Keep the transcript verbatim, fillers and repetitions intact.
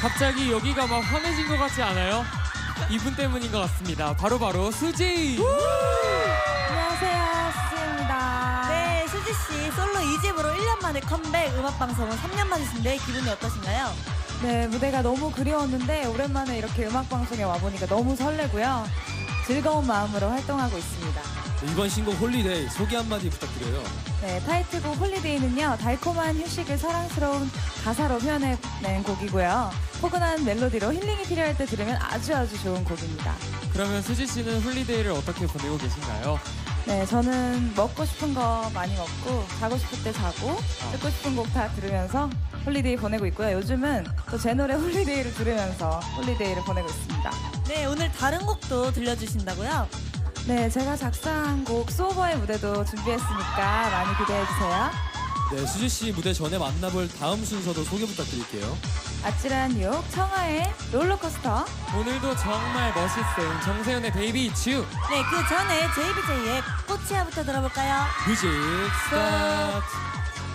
갑자기 여기가 막 환해진 것 같지 않아요? 이분 때문인 것 같습니다. 바로바로 수지! 안녕하세요, 수지입니다. 네, 수지씨 솔로 이 집으로 일 년 만에 컴백, 음악방송은 삼 년 만이신데 기분이 어떠신가요? 네, 무대가 너무 그리웠는데 오랜만에 이렇게 음악방송에 와보니까 너무 설레고요. 즐거운 마음으로 활동하고 있습니다. 이번 신곡 홀리데이 소개 한마디 부탁드려요. 네, 타이틀곡 홀리데이는요, 달콤한 휴식을 사랑스러운 가사로 표현해낸 곡이고요. 포근한 멜로디로 힐링이 필요할 때 들으면 아주 아주 좋은 곡입니다. 그러면 수지 씨는 홀리데이를 어떻게 보내고 계신가요? 네, 저는 먹고 싶은 거 많이 먹고 자고 싶을 때 자고 듣고 싶은 곡 다 들으면서 홀리데이 보내고 있고요. 요즘은 또 제 노래 홀리데이를 들으면서 홀리데이를 보내고 있습니다. 네, 오늘 다른 곡도 들려주신다고요? 네, 제가 작사한 곡 소버의 무대도 준비했으니까 많이 기대해주세요. 네, 수지 씨 무대 전에 만나볼 다음 순서도 소개 부탁드릴게요. 아찔한 유혹, 청하의 롤러코스터. 오늘도 정말 멋있어요. 정세윤의 베이비 이츠 유. 네, 그 전에 제이비제이의 꽃이야부터 들어볼까요? 뮤직 스타트.